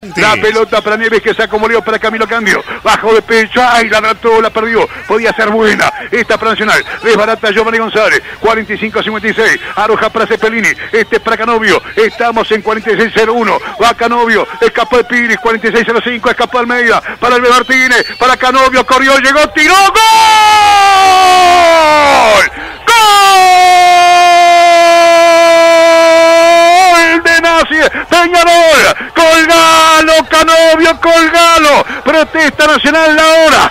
La pelota para Nieves que se acomodó para Camilo Cambio. Bajo de pecho. Ay, la trató, la perdió. Podía ser buena. Esta para Nacional. Desbarata Giovanni González. 45-56. Arroja para Cepelini. Este para Canovio. Estamos en 46-01. Va Canovio. Escapó de Piris. 46-05. Escapó Almeida. Para Albert Martínez. Para Canovio. Corrió, llegó, tiró. ¡Gol! ¡Gol! De Nazi. Peñarol. Colgalo, Canovio, colgalo. Protesta Nacional la hora.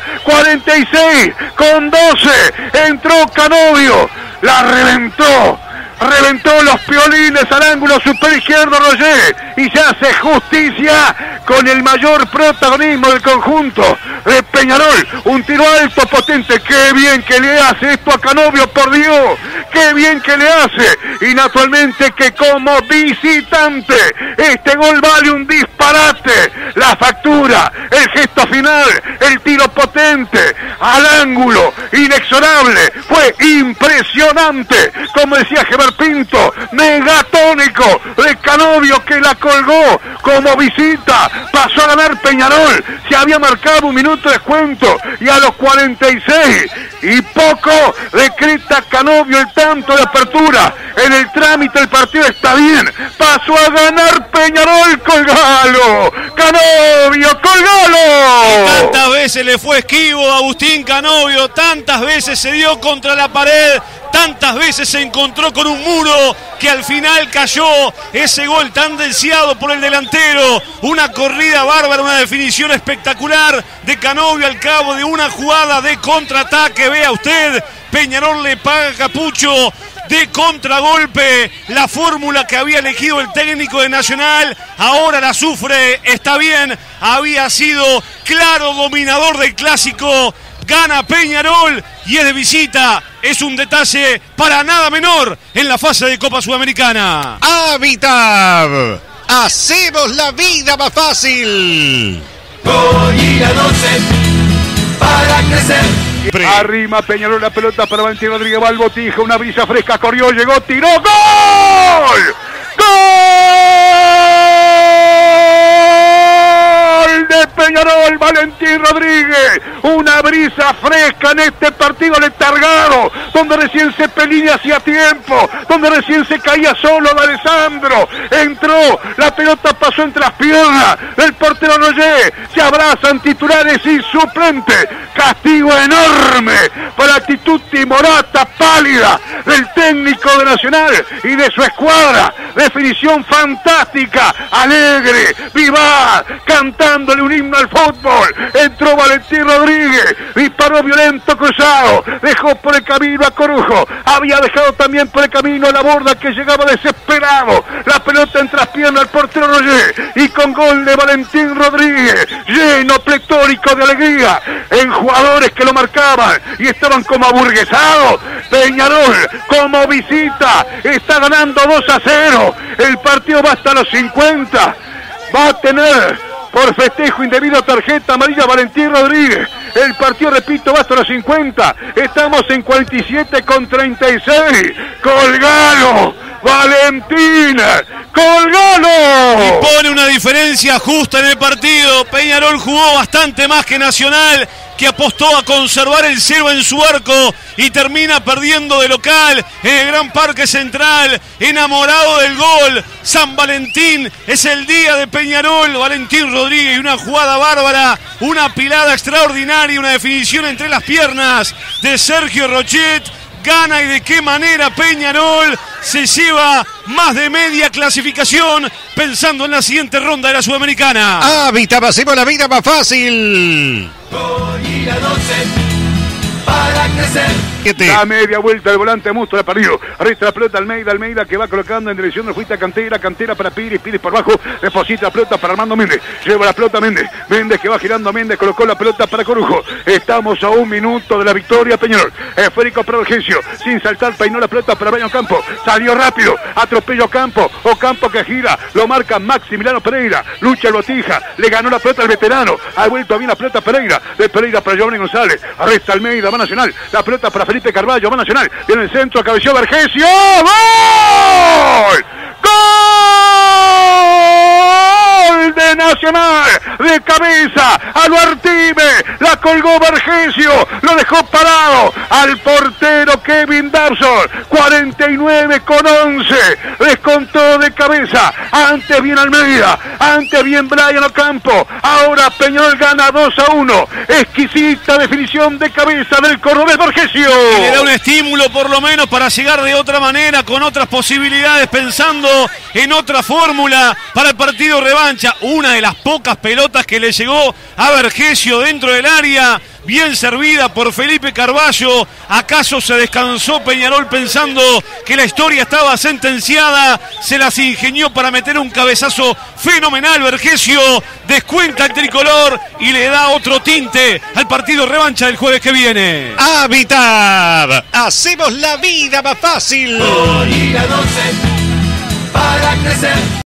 46-12. Entró Canovio. La reventó. Reventó los piolines al ángulo super izquierdo Roger y se hace justicia con el mayor protagonismo del conjunto de Peñarol. Un tiro alto, potente. Qué bien que le hace esto a Canovio, por Dios. Qué bien que le hace. Y naturalmente que como visitante este gol vale un disparate. La factura, el gesto final, el tiro potente al ángulo, inexorable. Fue impresionante. Como decía Germán Pinto, megatónico de Canovio que la colgó como visita. Pasó a ganar Peñarol. Se había marcado un minuto de descuento y a los 46 y poco decreta Canovio el tanto de apertura. En el trámite el partido está bien. Pasó a ganar Peñarol. Colgalo, Canovio, colgalo. Y tantas veces le fue esquivo a Agustín Canovio, tantas veces se dio contra la pared, tantas veces se encontró con un muro que al final cayó. Ese gol tan deseado por el delantero. Una corrida bárbara, una definición espectacular de Canovio al cabo de una jugada de contraataque. Vea usted, Peñarol le paga a Capucho de contragolpe. La fórmula que había elegido el técnico de Nacional ahora la sufre. Está bien, había sido claro dominador del clásico. Gana Peñarol y es de visita. Es un detalle para nada menor en la fase de Copa Sudamericana. Habitat. Hacemos la vida más fácil. Goya 12 para crecer. Arrima Peñarol, la pelota para Valentín Rodríguez. Va al Botija, una brisa fresca. Corrió, llegó, tiró. ¡Gol! ¡Gol de Peñarol! Valentín Rodríguez. Una brisa fresca en este partido letargado, donde recién Cepelini hacía tiempo, donde recién se caía solo de Alessandro. Entró, la pelota pasó entre las piernas del portero Roger. Se abrazan titulares y suplentes. Castigo enorme para la actitud timorata, pálida del técnico de Nacional y de su escuadra. Definición fantástica, alegre, vivaz, cantándole un himno al fútbol. Entró Valentín Rodríguez, disparó violento cruzado, dejó por el camino a Corujo, había dejado también por el camino a la Borda que llegaba desesperado. La pelota entre las piernas al portero Roger y con gol de Valentín Rodríguez, lleno, pletórico de alegría en jugadores que lo marcaban y estaban como aburguesados. Peñarol como visita está ganando 2-0. El partido va hasta los 50. Va a tener por festejo indebido tarjeta amarilla Valentín Rodríguez. El partido, repito, va hasta los 50. Estamos en 47-36. Colgalo, Valentín, colgalo. Y pone una diferencia justa en el partido. Peñarol jugó bastante más que Nacional, que apostó a conservar el 0 en su arco y termina perdiendo de local en el Gran Parque Central. Enamorado del gol, San Valentín, es el día de Peñarol. Valentín Rodríguez y una jugada bárbara, una pilada extraordinaria, una definición entre las piernas de Sergio Rochet. Gana, y de qué manera. Peñarol se lleva más de media clasificación pensando en la siguiente ronda de la Sudamericana. Habitat, hacemos la vida más fácil. Goya 12 para crecer. La media vuelta del volante Musto, la perdió. Resta la pelota Almeida que va colocando en dirección de Fuita Cantera para Piris por abajo, deposita la pelota para Armando Méndez, lleva la pelota Méndez que va girando, Méndez colocó la pelota para Corujo. Estamos a un minuto de la victoria Peñarol. Esférico para Urgencio, sin saltar, peinó la pelota para Brian Campo, salió rápido, atropello Campo, Ocampo que gira, lo marca Maximiliano Pereira, lucha el Botija, le ganó la pelota al veterano, ha vuelto bien la pelota Pereira, de Pereira para Giovanni González, arresta Almeida, va Nacional, la pelota para Felipe Carvalho, va Nacional, viene el centro, cabeció Vergesio, ¡gol! ¡Gol de de Nacional, de cabeza, a lo Artime, la colgó Vergesio, lo dejó parado al portero Kevin Dawson, 49-11, descontó de cabeza, antes bien Almeida, antes bien Brian Ocampo, ahora Peñarol gana 2-1, exquisita definición de cabeza del cordobés Vergesio. Y le da un estímulo por lo menos para llegar de otra manera, con otras posibilidades, pensando en otra fórmula para el partido revancha. Una de las pocas pelotas que le llegó a Vergesio dentro del área, bien servida por Felipe Carballo. ¿Acaso se descansó Peñarol pensando que la historia estaba sentenciada? Se las ingenió para meter un cabezazo fenomenal. Vergesio descuenta el tricolor y le da otro tinte al partido revancha del jueves que viene. Habitat, hacemos la vida más fácil. Hoy a 12 para crecer.